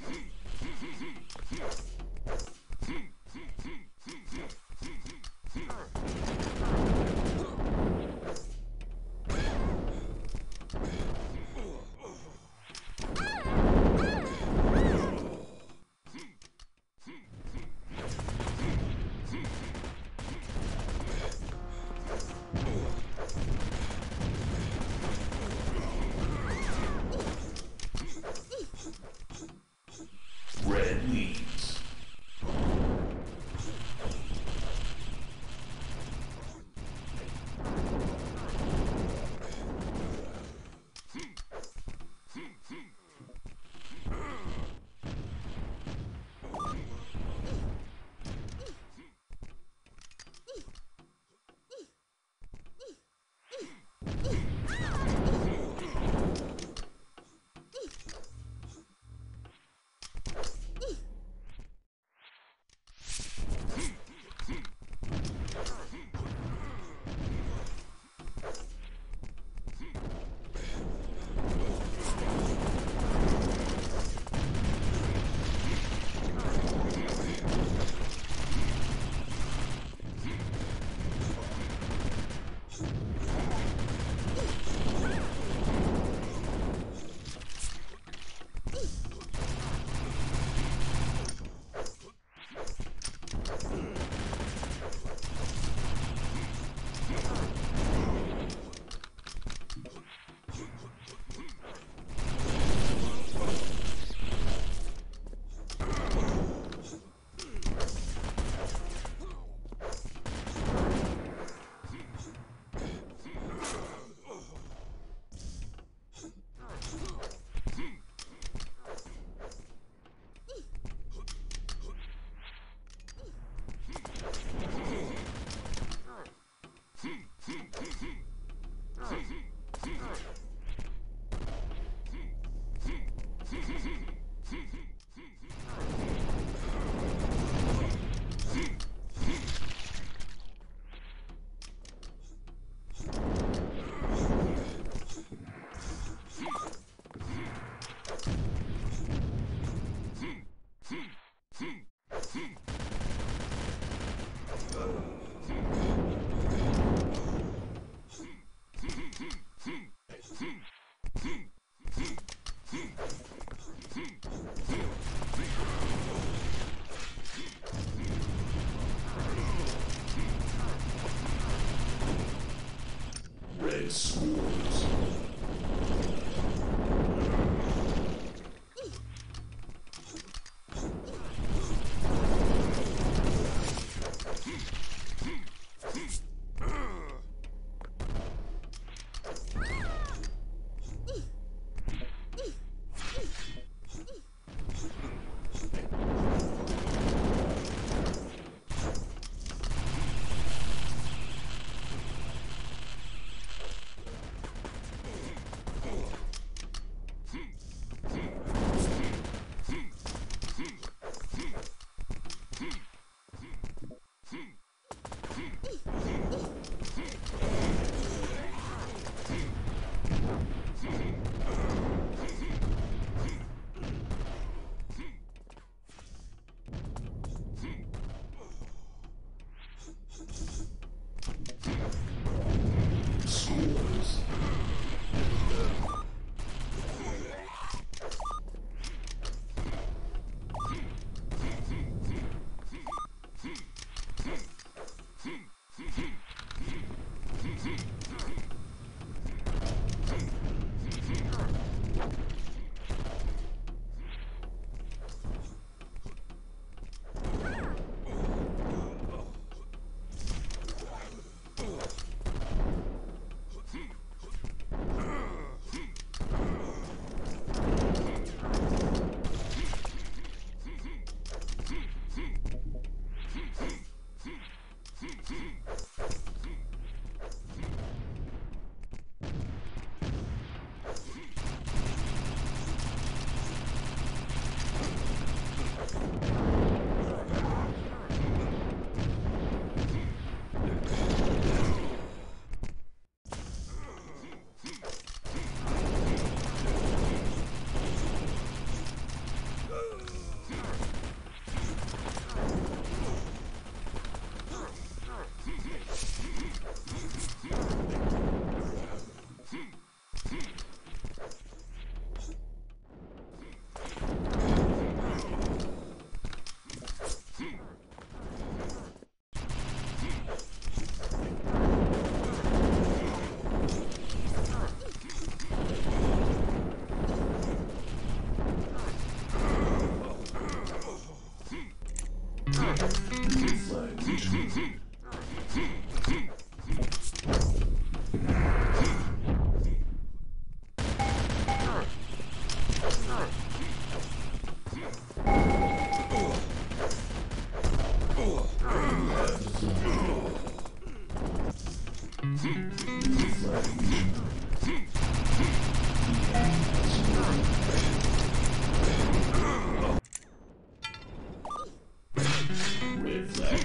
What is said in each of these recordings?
Red leads.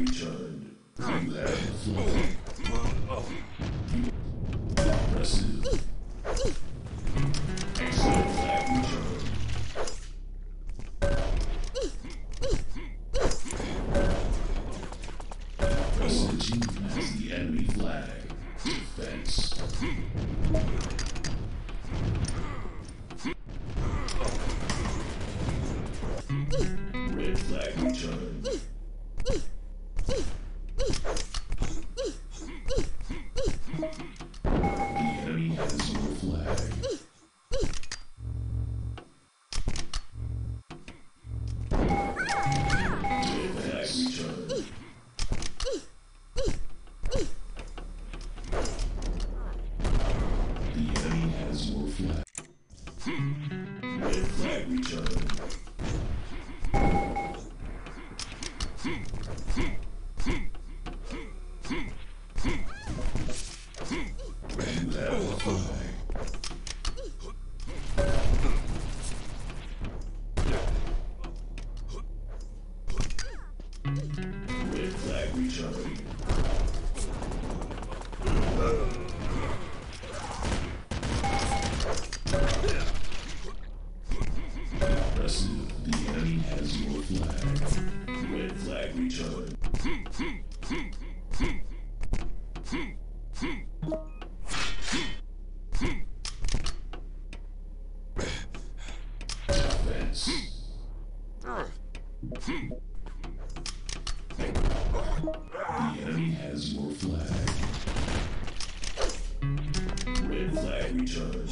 returned. You have the flag. Impressive. Excellent flag returned. Impressive team has the enemy flag. Defense. Red flag returned. The enemy has your flag. Red flag returned. The enemy has your flag. Red flag returned. You have the flag. Red flag returned. Impressive. The enemy has your flag. Red flag returned. Defense. The enemy has your flag. Red flag returned.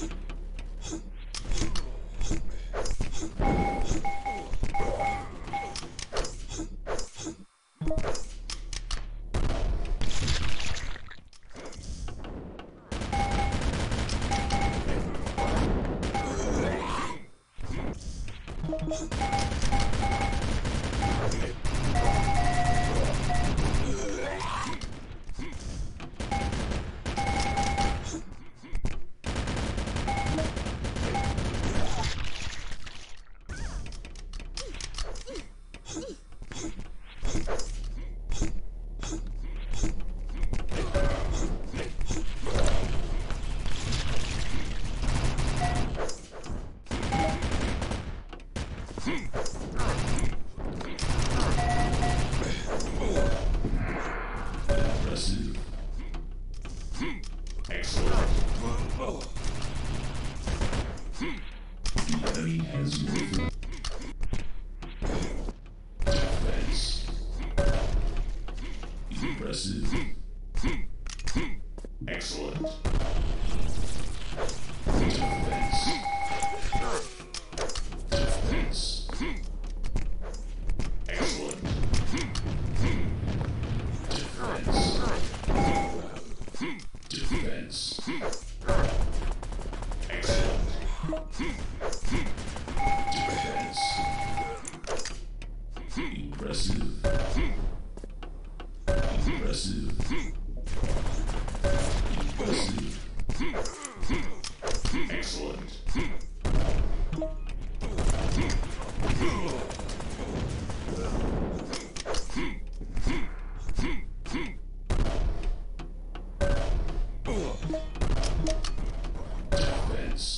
Impressive. Excellent. The enemy has your flag. Defense. Impressive. Excellent. Defense. Defense. Excellent. Defense. Defense. Excellent. Defense. Impressive. Impressive. Impressive. Excellent. Defense.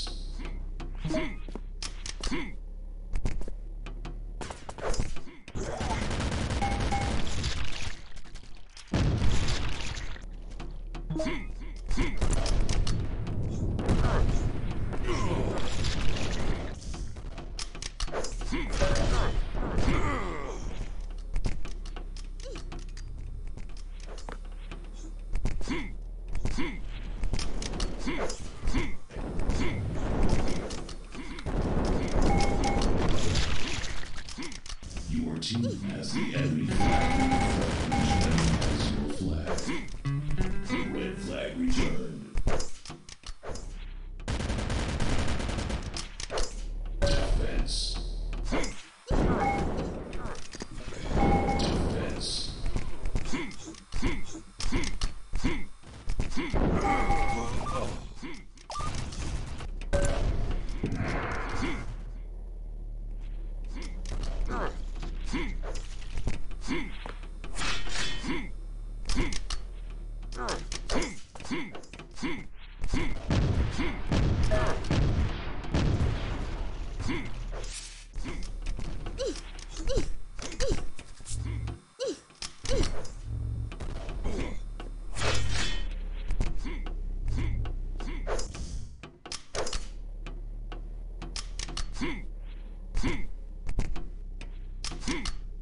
Your team has the enemy flag. Each enemy has your flag. Red flag returned. Defense. Defense.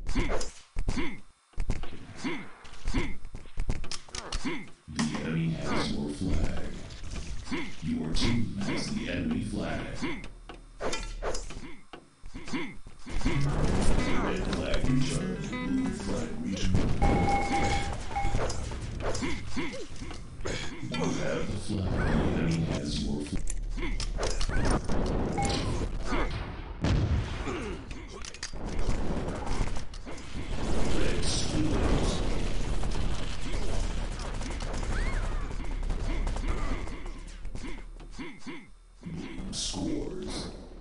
The enemy has your flag. Your team has the enemy flag. Red flag returned. Blue flag returned. You have the flag. The enemy has your flag. Red split. Blue scores.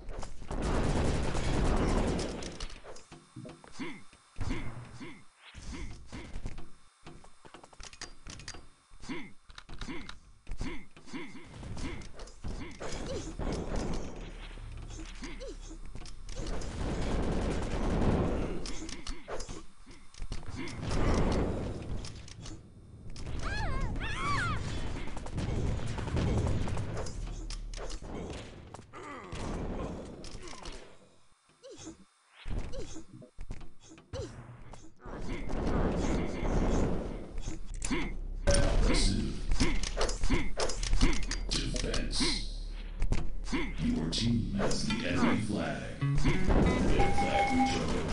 Defense. Your team has the enemy flag. Red flag returned.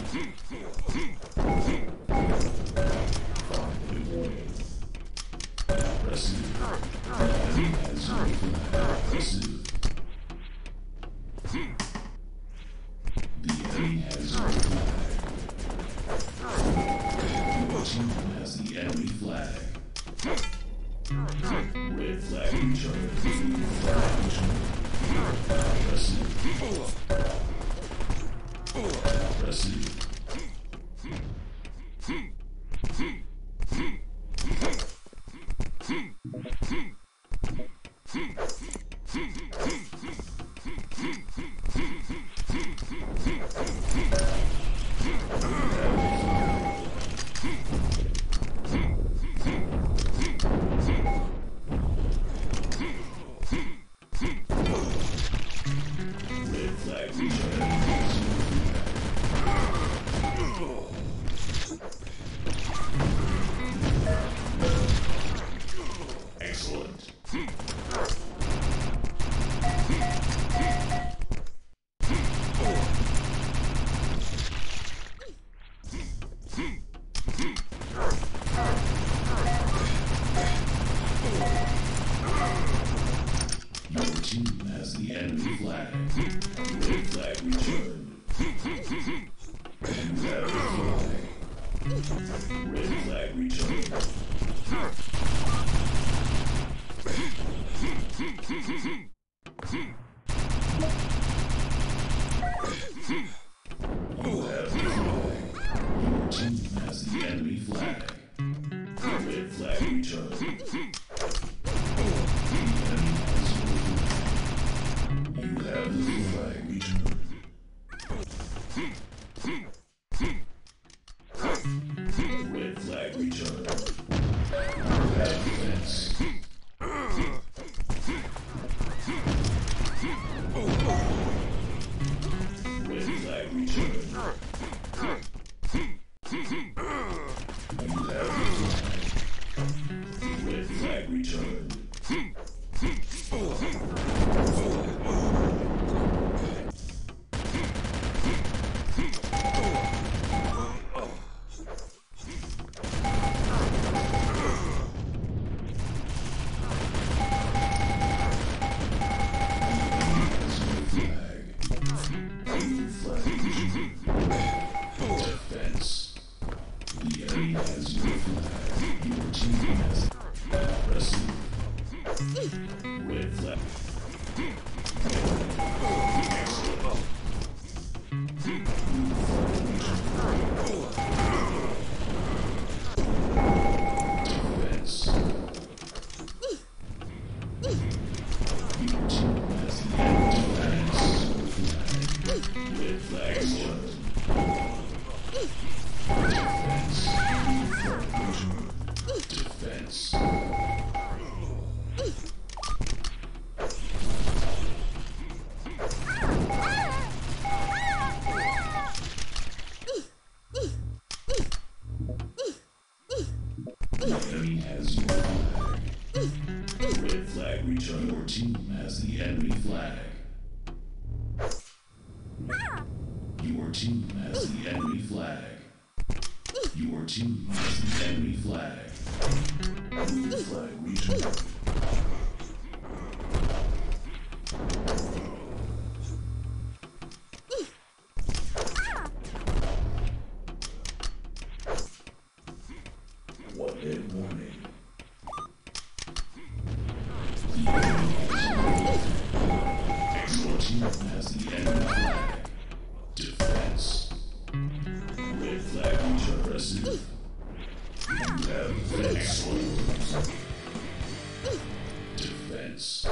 Find win. Aggressive. The enemy has your flag. Aggressive. The enemy has your flag. Your team has the enemy flag. Red flag returned. Blue flag returned. Aggressive. Aggressive. Red flag returned. Excellent. Your team has the enemy flag. Red flag returned. You have the flag. Red flag returned. You have the flag. Your team has the enemy flag. Red flag returned. The enemy has your flag. You have the flag returned. Red flag returned. You have defense. Red flag returned. You have the flag. Red flag returned. has your flag. Red flag return. Your team has the enemy flag. Your team has the enemy flag. Your team has the enemy flag. Blue flag returned. One hit warning. Your team has the enemy flag. Defense. Red flag return. Aggressive. You have excellent. Defense.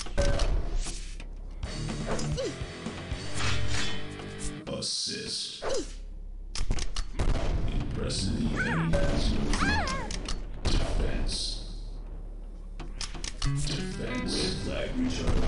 Assist. Impressive. The enemy has your flag. Defense. Defense. Red flag return.